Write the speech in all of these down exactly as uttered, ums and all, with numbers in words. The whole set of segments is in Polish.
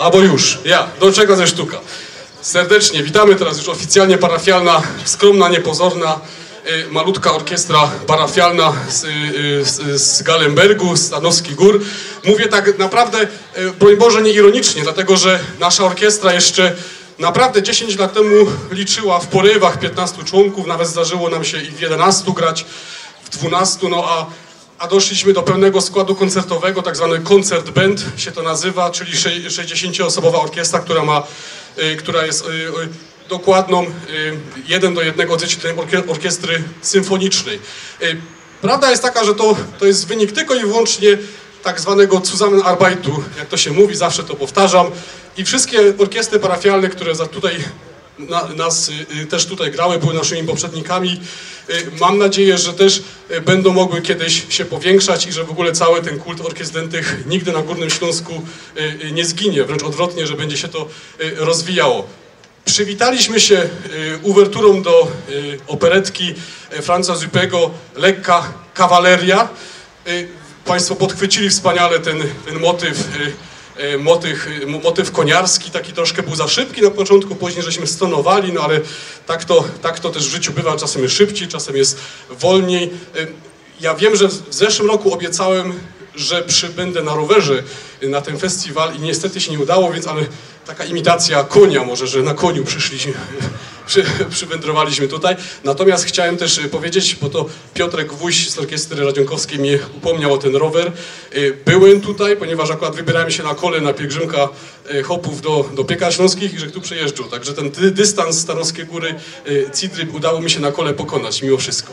Albo już, ja, do czego ze sztuka. Serdecznie witamy teraz już oficjalnie parafialna, skromna, niepozorna, y, malutka orkiestra parafialna z, y, z, z Gallenbergu, z Tarnowskich Gór. Mówię tak naprawdę, y, broń Boże, nie ironicznie, dlatego że nasza orkiestra jeszcze naprawdę dziesięć lat temu liczyła w porywach piętnastu członków, nawet zdarzyło nam się i w jedenastu grać, w dwunastu, no a A doszliśmy do pełnego składu koncertowego, tak zwany koncert band się to nazywa, czyli sześćdziesięcioosobowa orkiestra, która ma, y, która jest y, y, dokładną y, jeden do jednego odzwierciedleniem orkiestry symfonicznej. Y, prawda jest taka, że to, to jest wynik tylko i wyłącznie tak zwanego Zusammenarbeitu, jak to się mówi, zawsze to powtarzam. I wszystkie orkiestry parafialne, które za tutaj Na, nas y, też tutaj grały, były naszymi poprzednikami. Y, mam nadzieję, że też y, będą mogły kiedyś się powiększać i że w ogóle cały ten kult orkiestr dętych nigdy na Górnym Śląsku y, y, nie zginie, wręcz odwrotnie, że będzie się to y, rozwijało. Przywitaliśmy się y, uwerturą do y, operetki y, Franza Zuppego Lekka Kawaleria. Y, Państwo podchwycili wspaniale ten, ten motyw y, Motyw, motyw koniarski, taki troszkę był za szybki na początku, później żeśmy stonowali, no ale tak to, tak to też w życiu bywa, czasem jest szybciej, czasem jest wolniej. Ja wiem, że w zeszłym roku obiecałem, że przybędę na rowerze na ten festiwal i niestety się nie udało, więc ale taka imitacja konia może, że na koniu przyszliśmy, przy, przywędrowaliśmy tutaj. Natomiast chciałem też powiedzieć, bo to Piotrek Wójś z Orkiestry Radzionkowskiej mnie upomniał o ten rower. Byłem tutaj, ponieważ akurat wybierałem się na kole na pielgrzymka hopów do, do Piekar Śląskich i że tu przejeżdżał. Także ten dystans z Tarnowskie Góry, Cidry udało mi się na kole pokonać mimo wszystko.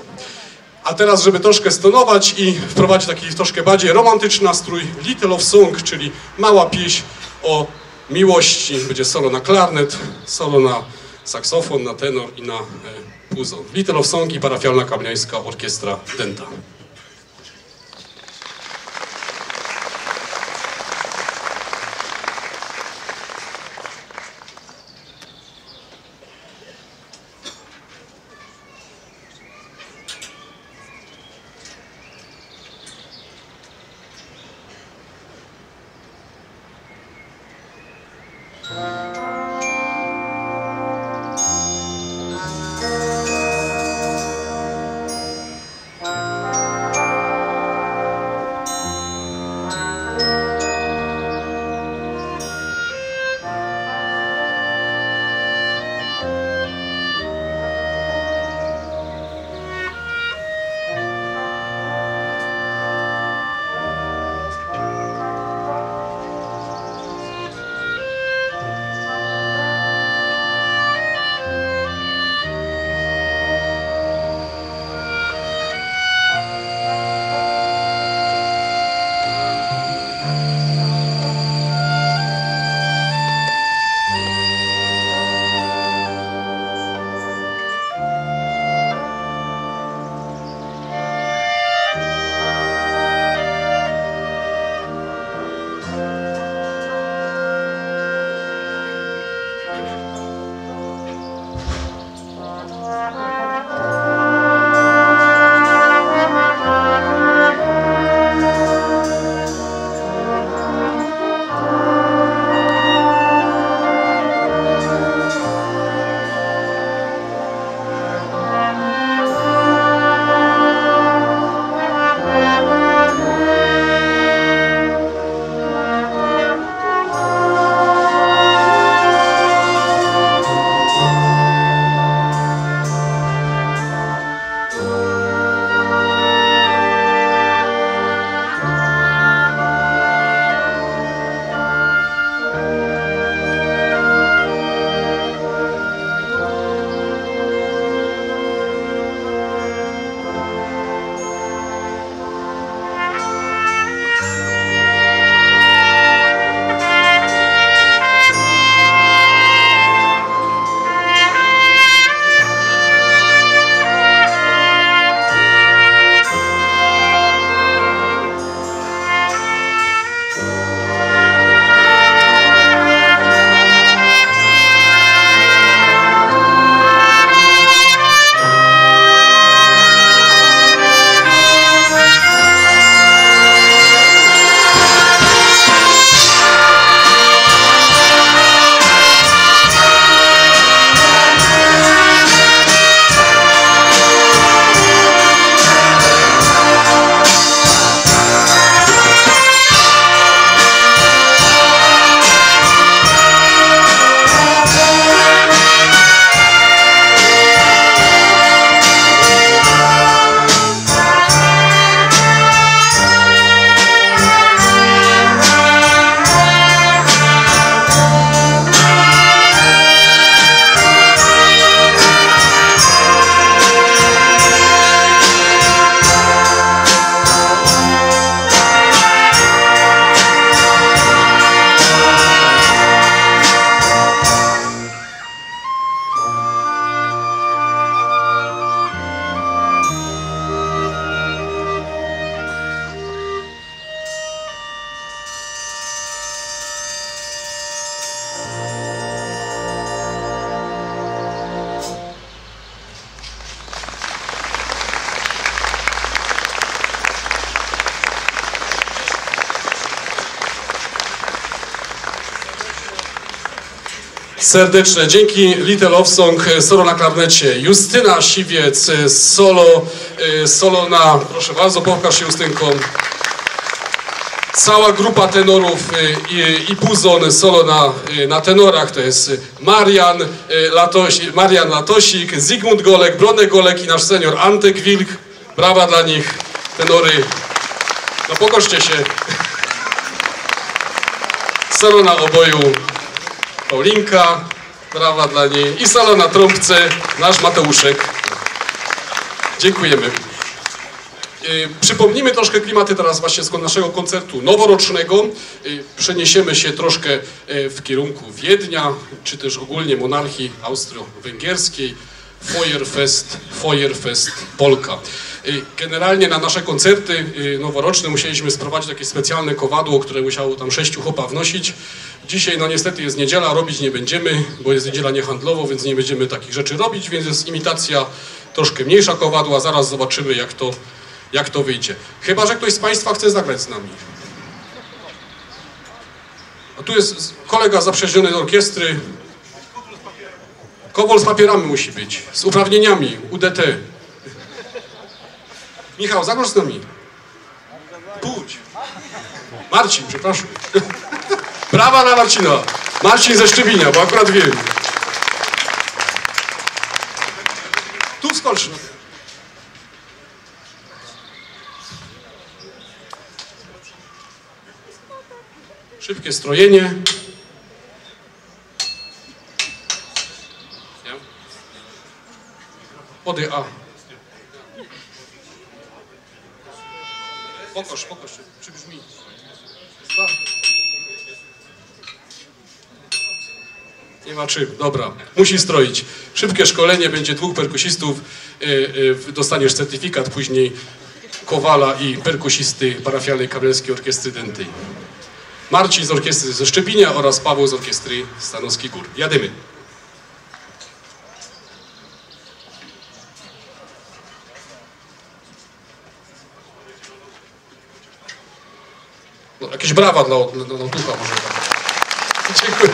A teraz, żeby troszkę stonować i wprowadzić taki troszkę bardziej romantyczny nastrój, Little Love Song, czyli mała pieśń o miłości. Będzie solo na klarnet, solo na saksofon, na tenor i na e, puzon. Little Love Song i parafialna Kamieńska Orkiestra Dęta. Thank you. Serdeczne dzięki. Little Love Song, solo na klarnecie Justyna Siwiec, solo, solo na, proszę bardzo, pokaż się Justynką. Cała grupa tenorów i, i Puzon, solo na, na tenorach, to jest Marian, Latosik, Marian Latosik, Zygmunt Golek, Bronek Golek i nasz senior Antek Wilk. Brawa dla nich, tenory. No pokorzcie się. Solo na oboju Paulinka, brawa dla niej. I solo na trąbce nasz Mateuszek. Dziękujemy. Yy, przypomnijmy troszkę klimaty teraz właśnie z naszego koncertu noworocznego. Yy, przeniesiemy się troszkę yy, w kierunku Wiednia, czy też ogólnie monarchii austro-węgierskiej. Feuerfest, Feuerfest Polka. Yy, generalnie na nasze koncerty yy, noworoczne musieliśmy sprowadzić takie specjalne kowadło, które musiało tam sześciu chłopa wnosić. Dzisiaj no niestety jest niedziela, robić nie będziemy, bo jest niedziela niehandlowo, więc nie będziemy takich rzeczy robić, więc jest imitacja troszkę mniejsza kowadła. Zaraz zobaczymy jak to jak to wyjdzie. Chyba że ktoś z Państwa chce zagrać z nami. A tu jest kolega zaprzyjaźniony z orkiestry. Kowal z papierami musi być, z uprawnieniami, U D T. Michał, zagrasz z nami. Pójdź. Marcin, przepraszam. Brawa na Marcina. Marcin ze Szczebinia, bo akurat wiem. Tu wskocz. Szybkie strojenie. Podaj A. Pokaż, pokaż, czy brzmi. Nie ma czym, dobra. Musi stroić. Szybkie szkolenie, będzie dwóch perkusistów. Yy, yy, dostaniesz certyfikat później kowala i perkusisty parafialnej Kabelskiej Orkiestry Dętej. Marcin z orkiestry ze Szczepinia oraz Paweł z orkiestry Stanowskich Gór. Jadymy. No, jakieś brawa dla, dla, dla ducha może tam. Dziękuję.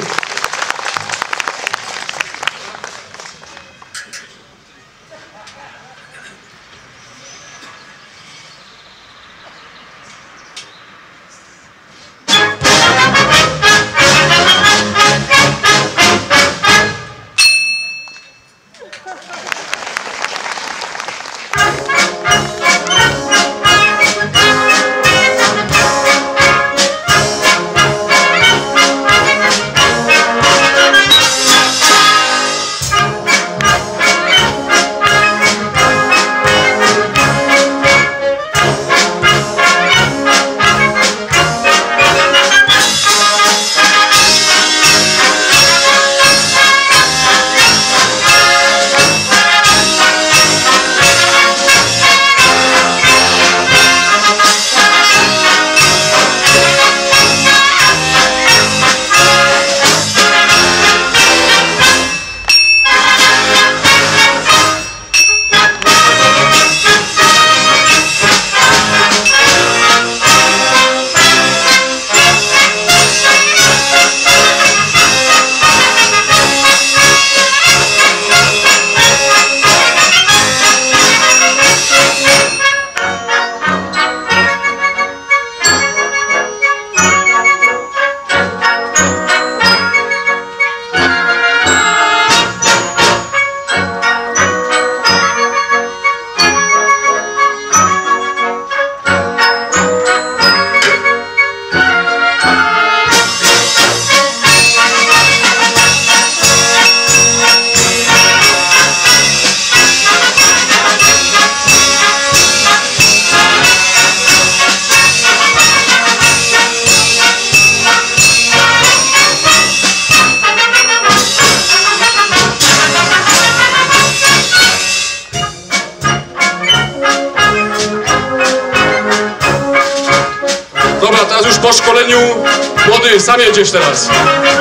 Teraz już po szkoleniu młody, sam jedziesz teraz.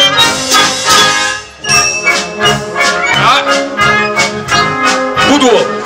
A? Pudło.